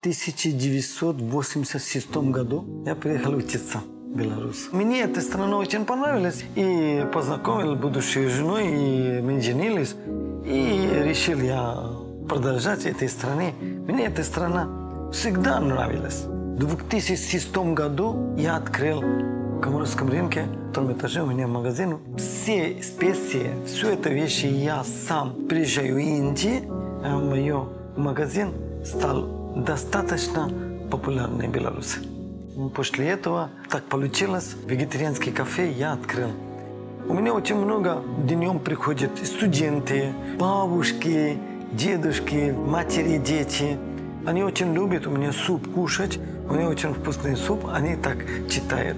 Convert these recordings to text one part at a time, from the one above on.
1986 году я приехал учиться в Беларусь. Мне эта страна очень понравилась. И познакомил будущей женой, и мы женились. И решил я продолжать в этой стране. Мне эта страна всегда нравилась. В 2006 году я открыл в Комаровском рынке, на втором этаже у меня магазин. Все специи, все это вещи я сам приезжаю в Индию. Мой магазин стал достаточно популярный в Беларуси. После этого так получилось. Вегетарианский кафе я открыл. У меня очень много днем приходят студенты, бабушки, дедушки, матери, дети. Они очень любят у меня суп кушать. У меня очень вкусный суп. Они так читают.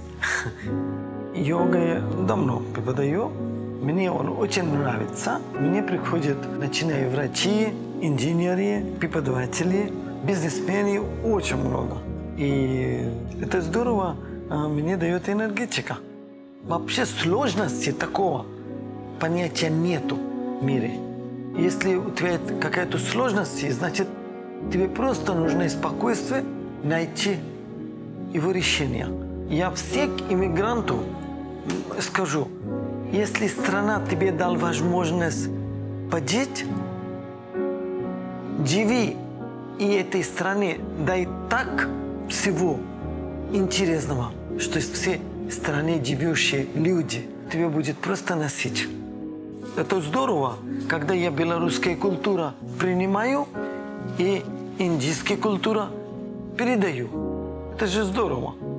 Йога я давно преподаю. Мне он очень нравится. Мне приходят, начиная врачи, инженеры, преподаватели, бизнесмены, очень много. И это здорово, мне дает энергетика. Вообще сложности такого понятия нету в мире. Если у тебя какая-то сложность, значит, тебе просто нужно спокойствие найти его решение. Я всех иммигрантов скажу, если страна тебе дала возможность пожить, живи и этой стране дай так всего интересного, что все в стране живущие люди тебе будет просто носить. Это здорово, когда я белорусскую культуру принимаю и индийскую культуру передаю. Это же здорово.